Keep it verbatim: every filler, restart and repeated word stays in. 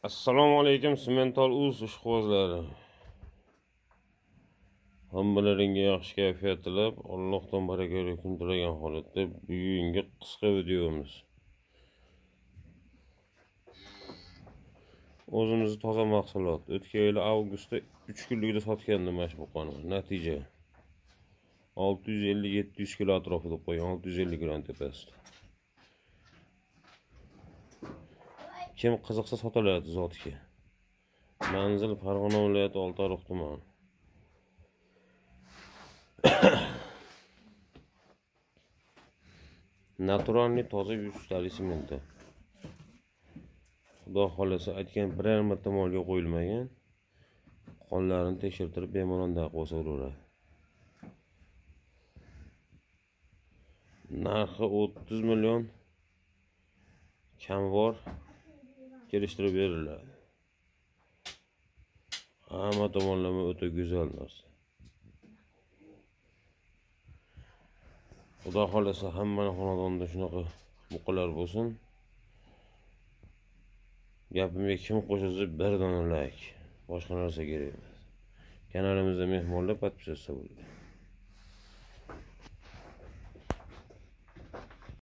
Assalomu alaykum Simental uz ishqibozlari. Hammalaringga yaxshi kayfiyat tilab, Allohdan barakali kun tilagan holatda bugungi qisqa videomiz. O'zimizni toza mahsulot. O'tgan yil avgustda uch kunlikda sotgandim mana bu qoni. Natija olti yuz ellik yetti yuz kilo atrofida qo'ygan, olti yuz ellik gram tepasida. Kim qiziqsa sotiladi zotga. Manzil Farg'ona viloyati Oltiariq tumani. Naturalniy toza yuztalik simenti. Xudo xolasa aytgan biror marta molga qo'yilmagan. Qonlarini tekshirtirib bemalol qo'ysa bo'laveradi. Narxi o'ttiz million kamvor kelishtirib beriladi. Hamma tomonlama o'ta go'zal narsa. Xudo xolasa hammaning xonadonida shunaqa muqalar bo'lsin. Gapimga kim qo'shilsa bir dona like. Boshqa narsa kerak emas. Kanalimizda mehmonlar podpisatsiya bo'ladi.